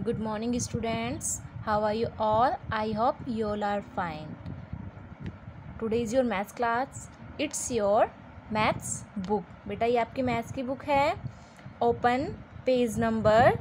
Good morning students. How are you all? I hope you all are fine. Today is your maths class. It's your maths book. बेटा ये आपकी maths की book है. Open page number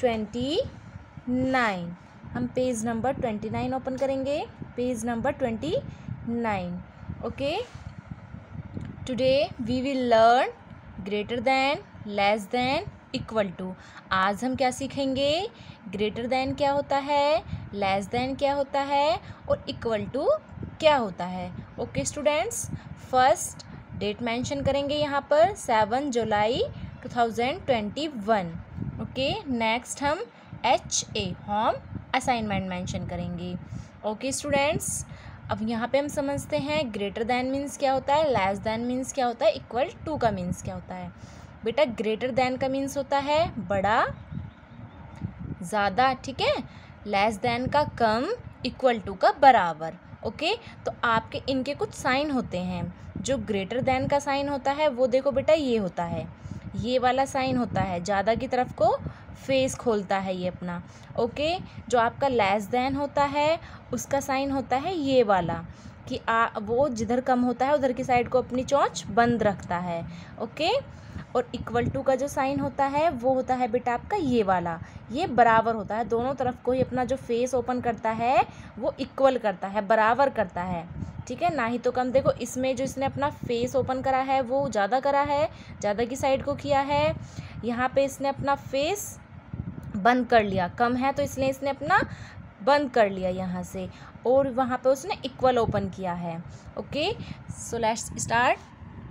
29. हम page number 29 open करेंगे. Page number 29. Okay. Today we will learn greater than, less than, equal to. आज हम क्या सीखेंगे? ग्रेटर दैन क्या होता है, लेस दैन क्या होता है और इक्वल टू क्या होता है. Okay students, first date mention करेंगे यहाँ पर 7 जुलाई 2021. ओके. नेक्स्ट हम HA होम असाइनमेंट मेंशन करेंगे. ओके स्टूडेंट्स, अब यहाँ पे हम समझते हैं ग्रेटर दैन मीन्स क्या होता है, लेस दैन मीन्स क्या होता है, इक्वल टू का मीन्स क्या होता है. बेटा ग्रेटर दैन का मीन्स होता है बड़ा, ज़्यादा, ठीक है. लेस दैन का कम, इक्वल टू का बराबर. ओके. तो आपके इनके कुछ साइन होते हैं. जो ग्रेटर दैन का साइन होता है वो देखो बेटा ये होता है, ये वाला साइन होता है, ज़्यादा की तरफ को फेस खोलता है ये अपना. ओके. जो आपका लेस दैन होता है उसका साइन होता है ये वाला कि वो जिधर कम होता है उधर की साइड को अपनी चोंच बंद रखता है. ओके. और इक्वल टू का जो साइन होता है वो होता है बेटा आपका ये वाला, ये बराबर होता है, दोनों तरफ को ही अपना जो फेस ओपन करता है वो इक्वल करता है, बराबर करता है. ठीक है, ना ही तो कम. देखो इसमें जो इसने अपना फेस ओपन करा है वो ज़्यादा करा है, ज़्यादा की साइड को किया है. यहाँ पे इसने अपना फेस बंद कर लिया, कम है तो इसलिए इसने अपना बंद कर लिया यहाँ से, और वहाँ पे उसने इक्वल ओपन किया है. Okay. So let's start.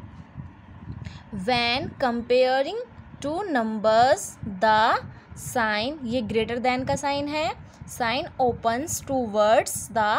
When comparing two numbers, the sign, ये ग्रेटर दैन का साइन है, sign opens towards the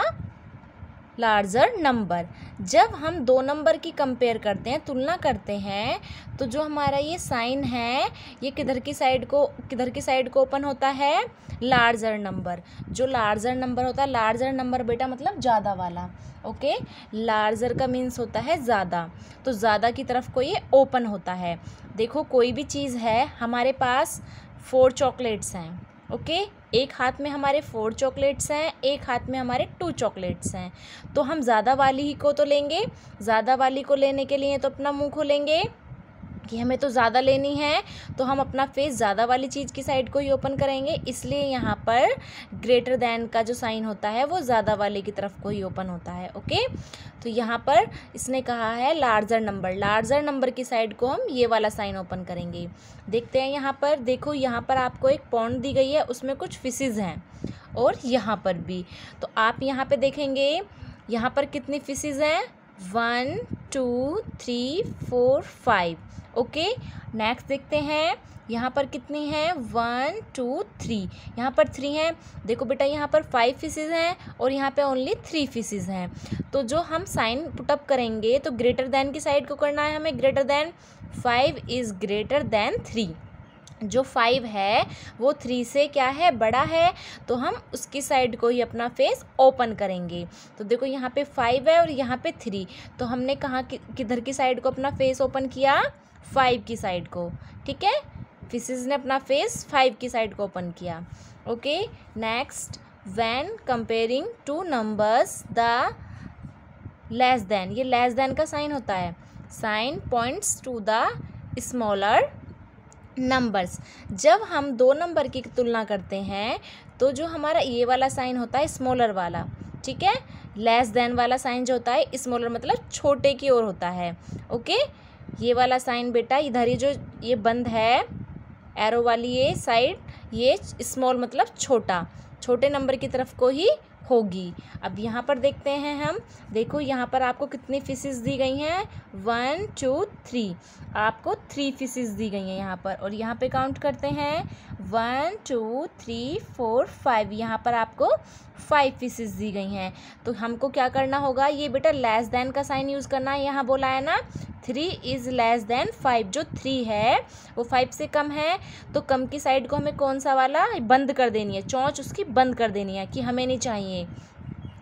larger number. जब हम दो नंबर की कंपेयर करते हैं, तुलना करते हैं, तो जो हमारा ये साइन है ये किधर की साइड को ओपन होता है, लार्जर नंबर. जो लार्जर नंबर होता है, लार्जर नंबर बेटा मतलब ज़्यादा वाला. ओके. लार्जर का मीन्स होता है ज़्यादा, तो ज़्यादा की तरफ को ये ओपन होता है. देखो कोई भी चीज़ है, हमारे पास 4 चॉकलेट्स हैं. ओके. एक हाथ में हमारे 4 चॉकलेट्स हैं, एक हाथ में हमारे 2 चॉकलेट्स हैं. तो हम ज़्यादा वाली ही को तो लेंगे. ज़्यादा वाली को लेने के लिए तो अपना मुंह खोलेंगे कि हमें तो ज़्यादा लेनी है, तो हम अपना फेस ज़्यादा वाली चीज़ की साइड को ही ओपन करेंगे. इसलिए यहाँ पर ग्रेटर दैन का जो साइन होता है वो ज़्यादा वाले की तरफ को ही ओपन होता है. ओके. तो यहाँ पर इसने कहा है लार्जर नंबर, लार्जर नंबर की साइड को हम ये वाला साइन ओपन करेंगे. देखते हैं यहाँ पर. देखो यहाँ पर आपको एक पॉन्ड दी गई है, उसमें कुछ फिशेज़ हैं, और यहाँ पर भी. तो आप यहाँ पर देखेंगे यहाँ पर कितनी फिशेज़ हैं, 1 2 3 4 5. ओके. नेक्स्ट देखते हैं यहाँ पर कितनी है, 1 2 3. यहाँ पर 3 हैं. देखो बेटा यहाँ पर 5 फिशेज़ हैं और यहाँ पे ओनली 3 फिशेज़ हैं. तो जो हम साइन पुटअप करेंगे तो ग्रेटर दैन की साइड को करना है हमें. Greater than 5 is greater than 3. जो 5 है वो 3 से क्या है, बड़ा है, तो हम उसकी साइड को ही अपना फेस ओपन करेंगे. तो देखो यहाँ पे 5 है और यहाँ पे 3, तो हमने कहाँ किधर की साइड को अपना फेस ओपन किया, 5 की साइड को. ठीक है, फिशेज़ ने अपना फेस 5 की साइड को ओपन किया. Okay. Next, when comparing two numbers the less than, ये लेस दैन का साइन होता है, sign points to the smaller numbers. जब हम दो नंबर की तुलना करते हैं तो जो हमारा ये वाला साइन होता है स्मॉलर वाला, ठीक है, लेस देन वाला साइन जो होता है स्मॉलर मतलब छोटे की ओर होता है. ओके. ये वाला साइन बेटा इधर ही जो ये बंद है एरो वाली ये साइड, ये स्मॉल मतलब छोटा, छोटे नंबर की तरफ को ही होगी. अब यहाँ पर देखते हैं हम. देखो यहाँ पर आपको कितनी फिशेज़ दी गई हैं, 1 2 3. आपको 3 फिशेज़ दी गई हैं यहाँ पर, और यहाँ पे काउंट करते हैं 1 2 3 4 5. यहाँ पर आपको 5 फिशेज़ दी गई हैं. तो हमको क्या करना होगा, ये बेटा लेस दैन का साइन यूज़ करना है. यहाँ बोला है ना 3 इज़ लेस दैन 5. जो 3 है वो 5 से कम है, तो कम की साइड को हमें कौन सा वाला बंद कर देनी है, चोंच उसकी बंद कर देनी है कि हमें नहीं चाहिए.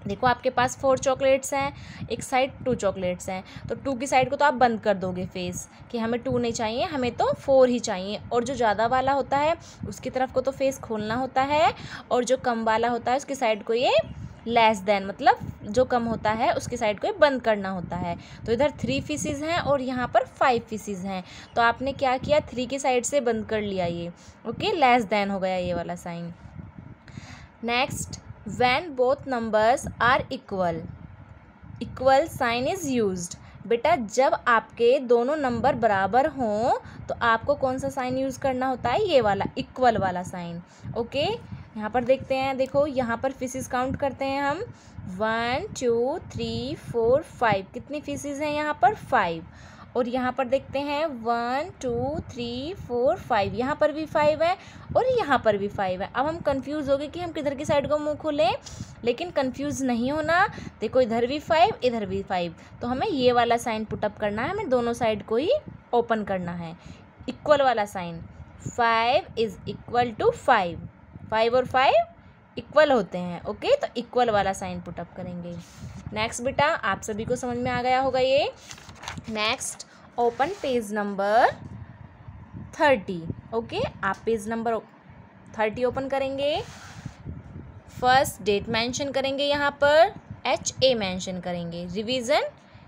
देखो आपके पास 4 चॉकलेट्स हैं, एक साइड 2 चॉकलेट्स हैं, तो 2 की साइड को तो आप बंद कर दोगे फेस कि हमें 2 नहीं चाहिए, हमें तो 4 ही चाहिए। और जो ज़्यादा वाला होता है उसकी तरफ को तो फेस खोलना होता है, और जो कम वाला होता है उसकी साइड को ये लेस देन मतलब जो कम होता है उसकी साइड को ये बंद करना होता है। तो इधर 3 फीसीज हैं और यहाँ पर 5 फीसीज हैं, तो आपने क्या किया 3 की साइड से बंद कर लिया ये, ओके, लेस देन हो गया ये वाला sign. Next, when both numbers are equal, equal sign is used. बेटा जब आपके दोनों नंबर बराबर हों तो आपको कौन सा साइन यूज़ करना होता है, ये वाला इक्वल वाला साइन, ओके। यहाँ पर देखते हैं, देखो यहाँ पर फीसीज काउंट करते हैं हम, 1 2 3 4 5, कितनी फीसीज हैं यहाँ पर 5। और यहाँ पर देखते हैं 1 2 3 4 5, यहाँ पर भी 5 है और यहाँ पर भी 5 है। अब हम कंफ्यूज हो गए कि हम किधर की साइड को मुंह खोलें, लेकिन कंफ्यूज नहीं होना। देखो इधर भी 5 इधर भी 5, तो हमें ये वाला साइन पुटअप करना है, हमें दोनों साइड को ही ओपन करना है, इक्वल वाला साइन। 5 इज इक्वल टू 5, 5 और 5 इक्वल होते हैं, ओके। तो इक्वल वाला साइन पुटअप करेंगे। नेक्स्ट बेटा आप सभी को समझ में आ गया होगा ये। Next, open page number 30, okay. आप पेज नंबर 30 ओपन करेंगे। फर्स्ट डेट मेंशन करेंगे, यहाँ पर HA मेंशन करेंगे। रिवीजन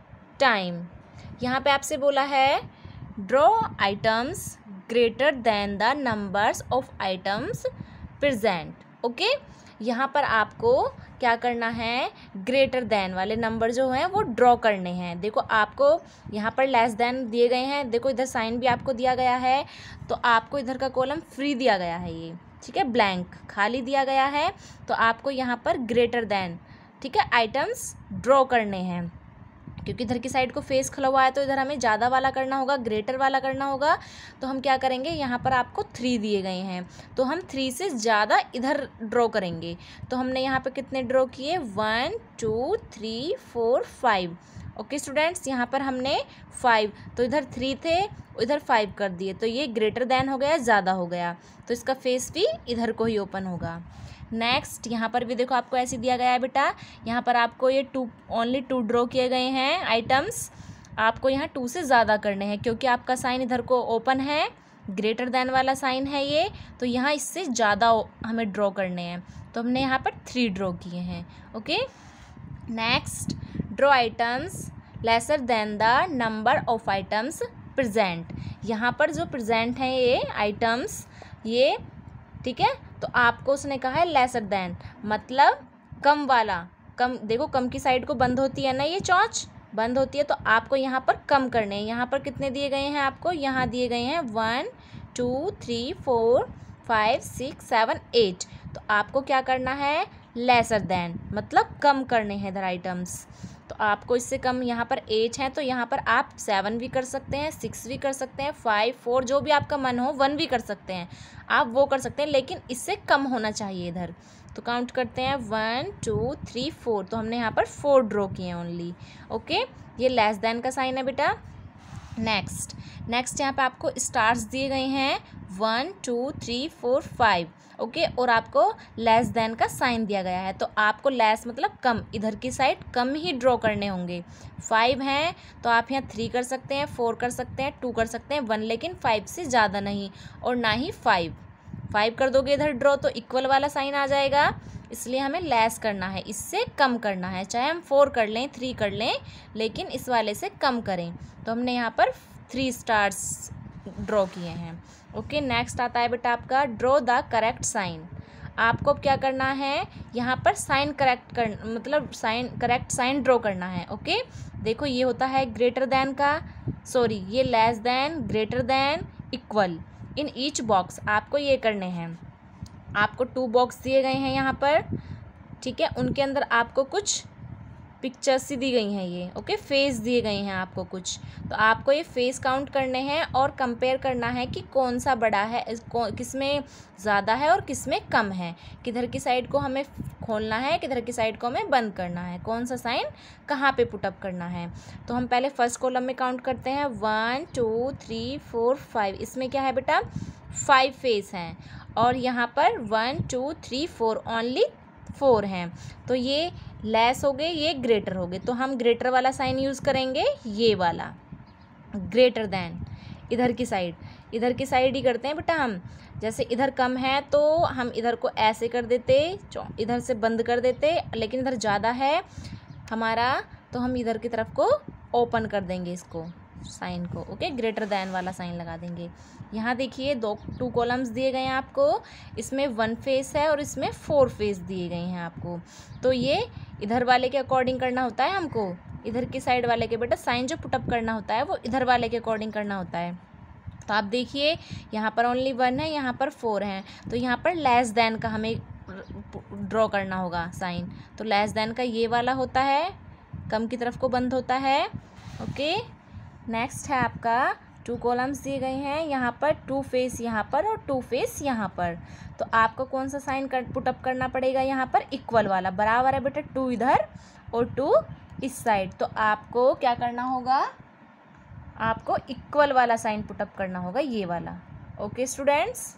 टाइम, यहाँ पे आपसे बोला है draw items greater than the numbers of items present, okay. यहाँ पर आपको क्या करना है, ग्रेटर देन वाले नंबर जो हैं वो ड्रॉ करने हैं। देखो आपको यहाँ पर लेस देन दिए गए हैं, देखो इधर साइन भी आपको दिया गया है, तो आपको इधर का कॉलम फ्री दिया गया है ये, ठीक है, ब्लैंक खाली दिया गया है। तो आपको यहाँ पर ग्रेटर देन, ठीक है, आइटम्स ड्रॉ करने हैं, क्योंकि इधर की साइड को फेस खुला हुआ है तो इधर हमें ज़्यादा वाला करना होगा, ग्रेटर वाला करना होगा। तो हम क्या करेंगे, यहाँ पर आपको 3 दिए गए हैं तो हम 3 से ज़्यादा इधर ड्रॉ करेंगे। तो हमने यहाँ पर कितने ड्रॉ किए, 1 2 3 4 5, ओके स्टूडेंट्स। यहाँ पर हमने 5, तो इधर 3 थे इधर 5 कर दिए, तो ये ग्रेटर देन हो गया, ज़्यादा हो गया, तो इसका फेस भी इधर को ही ओपन होगा। नेक्स्ट, यहाँ पर भी देखो आपको ऐसे दिया गया है बेटा, यहाँ पर आपको ये ओनली 2 ड्रॉ किए गए हैं आइटम्स, आपको यहाँ 2 से ज़्यादा करने हैं, क्योंकि आपका साइन इधर को ओपन है, ग्रेटर देन वाला साइन है ये, तो यहाँ इससे ज़्यादा हमें ड्रॉ करने हैं। तो हमने यहाँ पर 3 ड्रॉ किए हैं, okay. Next, draw items lesser than the number of items present. यहाँ पर जो प्रेजेंट हैं ये आइटम्स, ये ठीक है, तो आपको उसने कहा है लेसर देन मतलब कम वाला, कम, देखो कम की साइड को बंद होती है ना, ये चौंच बंद होती है, तो आपको यहाँ पर कम करने हैं। यहाँ पर कितने दिए गए हैं आपको, यहाँ दिए गए हैं 1 2 3 4 5 6 7 8, तो आपको क्या करना है, लेसर देन मतलब कम करने हैं इधर आइटम्स। तो आपको इससे कम, यहाँ पर 8 हैं तो यहाँ पर आप 7 भी कर सकते हैं, 6 भी कर सकते हैं, 5 4 जो भी आपका मन हो, 1 भी कर सकते हैं, आप वो कर सकते हैं, लेकिन इससे कम होना चाहिए इधर। तो काउंट करते हैं 1 2 3 4, तो हमने यहाँ पर 4 ड्रॉ किए हैं ओनली, ओके। ये लेस देन का साइन है बेटा। नेक्स्ट यहाँ पे आपको स्टार्स दिए गए हैं 1 2 3 4 5, ओके, और आपको लेस देन का साइन दिया गया है, तो आपको लेस मतलब कम, इधर की साइड कम ही ड्रॉ करने होंगे। 5 हैं तो आप यहाँ 3 कर सकते हैं, 4 कर सकते हैं, 2 कर सकते हैं, 1, लेकिन 5 से ज़्यादा नहीं, और ना ही 5 कर दोगे इधर ड्रॉ तो इक्वल वाला साइन आ जाएगा, इसलिए हमें लेस करना है, इससे कम करना है, चाहे हम 4 कर लें 3 कर लें, लेकिन इस वाले से कम करें। तो हमने यहाँ पर 3 स्टार्स ड्रॉ किए हैं, ओके। नेक्स्ट आता है बेटा आपका ड्रॉ द करेक्ट साइन। आपको क्या करना है, यहाँ पर साइन करेक्ट कर मतलब करेक्ट साइन ड्रॉ करना है, ओके। देखो ये होता है ग्रेटर देन का, सॉरी ये less than, greater than, equal, in each box आपको ये करने हैं। आपको 2 बॉक्स दिए गए हैं यहाँ पर, ठीक है, उनके अंदर आपको कुछ पिक्चर्स सी दी गई हैं ये, ओके, फेस दिए गए हैं आपको कुछ, तो आपको ये फेस काउंट करने हैं और कंपेयर करना है कि कौन सा बड़ा है, किस में ज़्यादा है और किस में कम है, किधर की साइड को हमें खोलना है, किधर की साइड को हमें बंद करना है, कौन सा साइन कहाँ पे पुटअप करना है। तो हम पहले फर्स्ट कॉलम में काउंट करते हैं 1 2 3 4 5, इसमें क्या है बेटा 5 फेस हैं, और यहाँ पर 1 2 3 4 ओनली 4 हैं, तो ये लेस हो गए, ये ग्रेटर हो गए, तो हम ग्रेटर वाला साइन यूज़ करेंगे, ये वाला ग्रेटर देन। इधर की साइड ही करते हैं बेटा हम। जैसे इधर कम है तो हम इधर को ऐसे कर देते, इधर से बंद कर देते, लेकिन इधर ज़्यादा है हमारा तो हम इधर की तरफ को ओपन कर देंगे इसको साइन को। ओके, ग्रेटर देन वाला साइन लगा देंगे। यहाँ देखिए 2 कॉलम्स दिए गए हैं आपको, इसमें 1 फेस है और इसमें 4 फेस दिए गए हैं आपको। तो ये इधर वाले के अकॉर्डिंग करना होता है हमको, इधर की साइड वाले के बेटा साइन जो पुटअप करना होता है वो इधर वाले के अकॉर्डिंग करना होता है। तो आप देखिए यहाँ पर ओनली 1 है, यहाँ पर 4 हैं, तो यहाँ पर लेस देन का हमें ड्रॉ करना होगा साइन। तो लेस देन का ये वाला होता है, कम की तरफ को बंद होता है। ओके, नेक्स्ट है आपका 2 कॉलम्स दिए गए हैं, यहाँ पर 2 फेस यहाँ पर और 2 फेस यहाँ पर। तो आपको कौन सा साइन पुटअप करना पड़ेगा यहाँ पर, इक्वल वाला, बराबर है बेटा 2 इधर और 2 इस साइड। तो आपको क्या करना होगा, आपको इक्वल वाला साइन पुटअप करना होगा, ये वाला। ओके स्टूडेंट्स,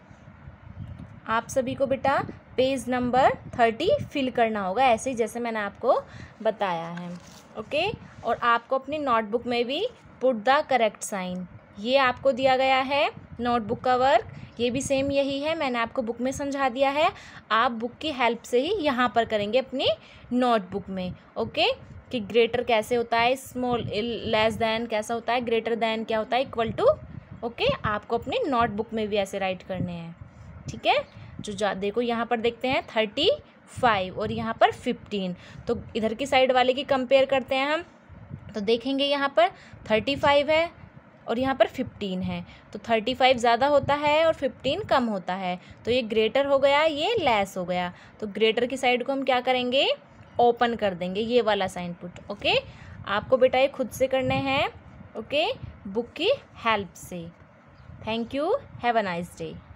आप सभी को बेटा पेज नंबर 30 फिल करना होगा, ऐसे ही जैसे मैंने आपको बताया है। ओके, और आपको अपनी नोटबुक में भी पुट द करेक्ट साइन, ये आपको दिया गया है नोटबुक का वर्क, ये भी सेम यही है, मैंने आपको बुक में समझा दिया है, आप बुक की हेल्प से ही यहाँ पर करेंगे अपनी नोटबुक में। ओके, कि ग्रेटर कैसे होता है, स्मॉल लेस देन कैसा होता है, ग्रेटर देन क्या होता है, इक्वल टू। ओके, आपको अपनी नोटबुक में भी ऐसे राइट करने हैं, ठीक है। जो देखो यहाँ पर देखते हैं 35 और यहाँ पर 15, तो इधर की साइड वाले की कंपेयर करते हैं हम, तो देखेंगे यहाँ पर 35 है और यहाँ पर 15 है, तो 35 ज़्यादा होता है और 15 कम होता है, तो ये ग्रेटर हो गया, ये लेस हो गया। तो ग्रेटर की साइड को हम क्या करेंगे, ओपन कर देंगे, ये वाला साइन पुट। ओके, आपको बेटा ये खुद से करने हैं, ओके, बुक की हेल्प से। Thank you, have a nice day.